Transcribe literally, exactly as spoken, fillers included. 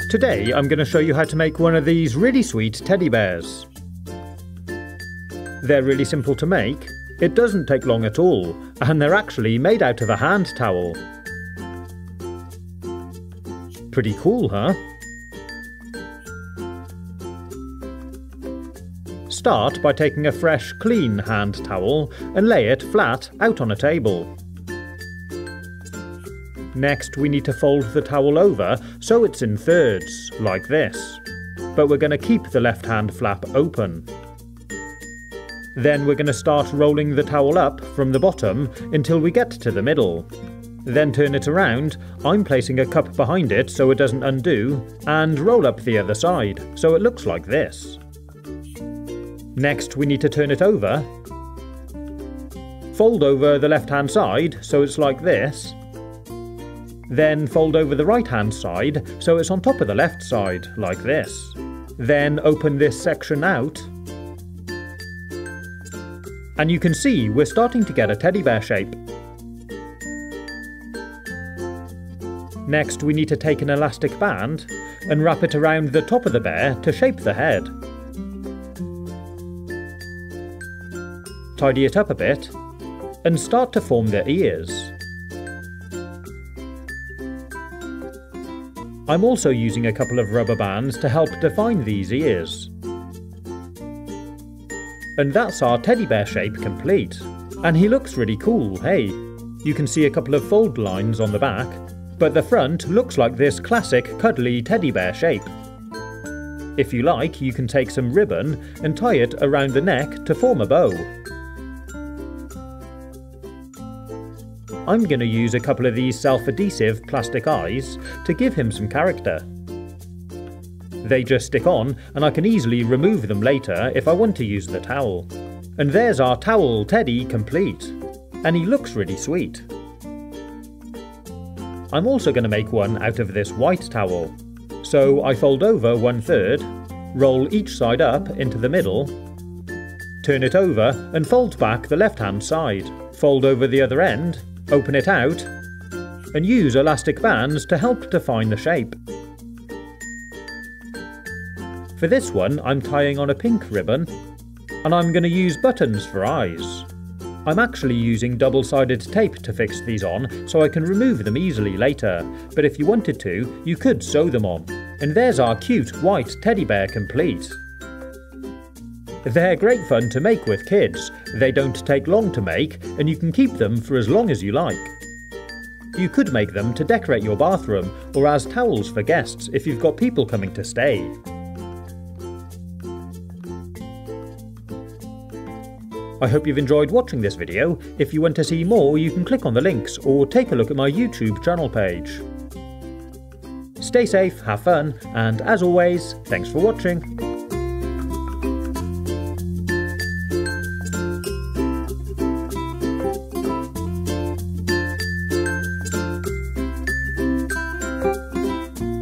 Today I'm going to show you how to make one of these really sweet teddy bears. They're really simple to make, it doesn't take long at all, and they're actually made out of a hand towel. Pretty cool, huh? Start by taking a fresh, clean hand towel and lay it flat out on a table. Next, we need to fold the towel over so it's in thirds, like this. But we're going to keep the left hand flap open. Then we're going to start rolling the towel up from the bottom until we get to the middle. Then turn it around, I'm placing a cup behind it so it doesn't undo, and roll up the other side, so it looks like this. Next we need to turn it over. Fold over the left hand side so it's like this. Then fold over the right hand side so it's on top of the left side, like this. Then open this section out. And you can see we're starting to get a teddy bear shape. Next we need to take an elastic band and wrap it around the top of the bear to shape the head. Tidy it up a bit and start to form the ears. I'm also using a couple of rubber bands to help define these ears. And that's our teddy bear shape complete. And he looks really cool, hey? You can see a couple of fold lines on the back, but the front looks like this classic cuddly teddy bear shape. If you like, you can take some ribbon and tie it around the neck to form a bow. I'm going to use a couple of these self-adhesive plastic eyes to give him some character. They just stick on and I can easily remove them later if I want to use the towel. And there's our towel teddy complete. And he looks really sweet. I'm also going to make one out of this white towel. So I fold over one third, roll each side up into the middle, turn it over and fold back the left hand side, fold over the other end, open it out, and use elastic bands to help define the shape. For this one, I'm tying on a pink ribbon, and I'm going to use buttons for eyes. I'm actually using double-sided tape to fix these on, so I can remove them easily later, but if you wanted to, you could sew them on. And there's our cute white teddy bear complete. They're great fun to make with kids, they don't take long to make and you can keep them for as long as you like. You could make them to decorate your bathroom or as towels for guests if you've got people coming to stay. I hope you've enjoyed watching this video. If you want to see more, you can click on the links or take a look at my YouTube channel page. Stay safe, have fun, and as always, thanks for watching.